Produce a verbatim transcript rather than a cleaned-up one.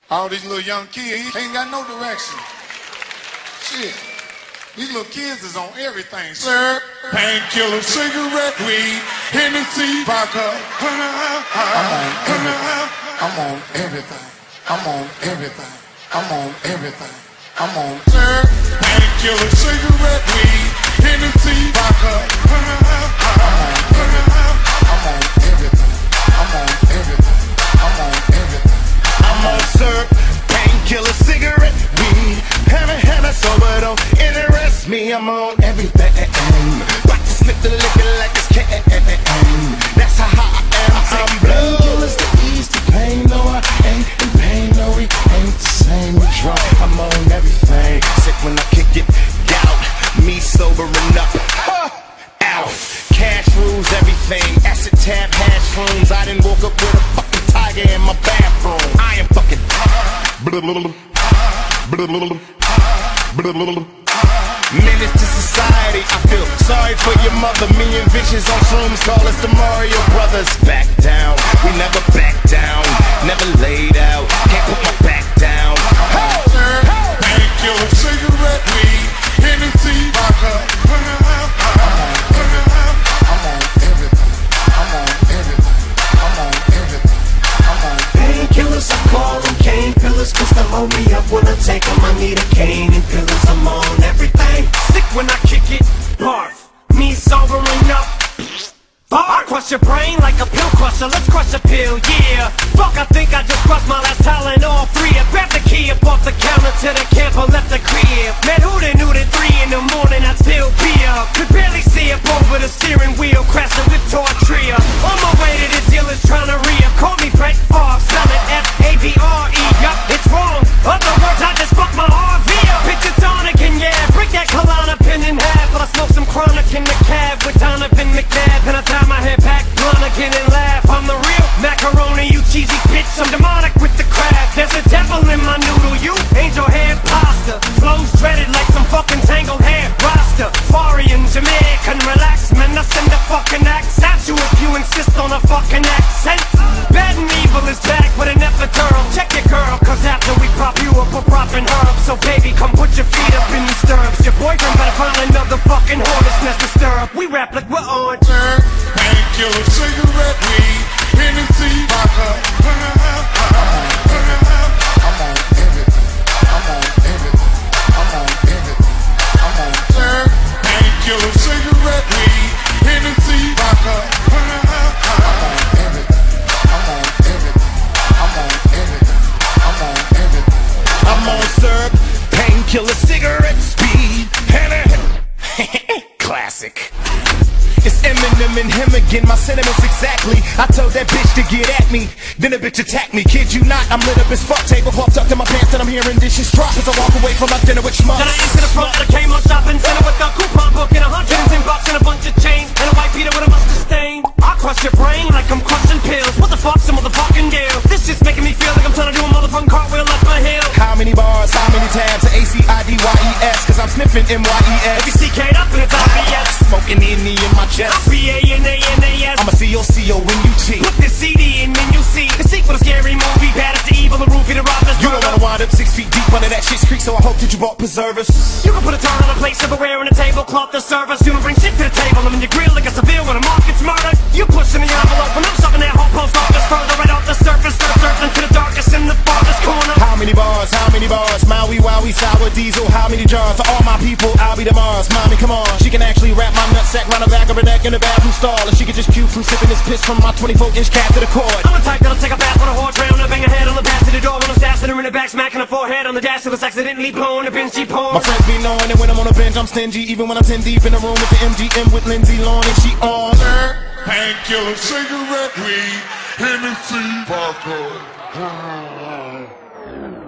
All these little young kids ain't got no direction. Shit. These little kids is on everything. Sir, painkillers, cigarette, weed, Hennessy, vodka. I'm on everything. I'm on everything. I'm on everything. I'm on everything. I'm on sir, painkillers, cigarette, weed, Hennessy, vodka. I'm on everything. I'm on everything. I'm on everything. I'm on sir, painkiller, cigarette, weed, Henna, Henna, sober don't interest me. I'm on everything. About to slip the liquor like it's caine. That's how I am. I'm blue. Painkillers to ease the pain. No, I ain't in pain. No, we ain't the same. We drunk. I'm on everything. Sick when I kick it. Gout. Me sobering up. Out. Cash rules everything. Acid tab, hash shrooms. I didn't woke up with a fucking tiger in my bathroom. I am fucking menace to society. I feel sorry for your mother. Me and Vicious on shrooms call us the Mario Brothers. Back down, we never back down. Never laid out, can't put my back down. Hey, hey. Painkiller, cigarette, weed, Hennessy, vodka. I'm on everything. I'm on everything. I'm on everything. I'm on painkillers. I call them caine pillars, cause they hold me up when I take them. I need a cane and pillars. I'm on everything. Sick when I kick it, barf. Me sobering up. I crush your brain like a pill crusher. Let's crush a pill, yeah. Fuck, I think I just crushed my last talent. All three. I grabbed the key up off the counter to the camper, left the crib. Man, who done knew that three in the morning I'd still be up? Could barely see up over the steering wheel, crashing with Tortria. On my way to the dealers trying to re-up. Call me Brett Favre, selling F A V R E. Yup, it's wrong. Other words, I just fucked my R V up. Picture tonic and yeah, break that Kalana pin in half. But I smoke some chronic in the cab with Donovan McNabb. And I tie my head back, blunt again and laugh. I'm the real macaroni, you cheesy bitch. I'm demonic with the crab. There's a devil in my noodle, you angel hair pasta. Flows dreaded like some fucking tangled hair roster. Farian, Jamaican, relax, Menace in the fucking act. Stab you if you insist on a fucking accent. Bad and evil is back with an epidural. Check your girl, cause after we prop you up, we're propping her up. So baby, come put your feet up in these stirrups. Your boyfriend better find another fucking hornet's nest to stir up. We rap like we're on turn. Painkiller, cigarette, weed, Hennessy, vodka. I'm on everything. I'm on everything. I'm on everything. I'm on turn. Painkiller, cigarette, weed, Hennessy, vodka. I'm on everything. I'm on everything. I'm on everything. I'm on everything. I'm on syrup, painkiller, cigarette, speed, Hennessy. Classic. It's Eminem and him again, my sentiments exactly. I told that bitch to get at me, then the bitch attacked me. Kid you not, I'm lit up as fuck. Tablecloth tucked in my pants and I'm hearing dishes drop as I walk away from my dinner with schmucks. Then I enter the front of the Kmart shopping center with a coupon book and a hundred and ten bucks and a bunch of change and a white Peter with a mustard stain. I crush your brain like I'm crushing pills. What the fuck's a motherfucking deal? This shit's making me feel like I'm trying to do a motherfucking cartwheel up my hill. How many bars, how many tabs? A C I D Y E S, cause I'm sniffing M Y E S. If you C K'd up and it's obvious. Smoking in the in my chest. B A N A N A S. I'm a C O C O when you T. Put this C D in and you see the sequel to Scary Movie. Bad as the evil, the roofie, the robbers. You don't wanna wind up six feet deep under that shit's creek, so I hope that you bought preservers. You can put a turn on a plate, silverware and a tablecloth to serve us. You don't bring shit to the table, I'm in your grill like a Seville when a mob gets murdered. You pushing the envelope when I'm shoving that whole post office further right off the surface. Start surfing to the darkest in the farthest corner. How many bars, how many bars? Maui, Wowie, sour diesel. How many jars? For all my people, I'll be the Mars. Mommy, come on. She can actually wrap my nutsack round the back of her neck in the bathroom stall, and she can just puke from sipping this piss from my twenty-four inch cat to the cord. I'm the type that'll take a bath on a horse round and bang her head on the pass to the door when I'm stashing her in the back, smacking her forehead on the dash till it's accidentally blowing the bench she poured. My friends be knowing that when I'm on a bench I'm stingy, even when I'm ten deep in the room with the M G M with Lindsay Lohan and she on. Painkiller, cigarette, weed, Hennessy, vodka.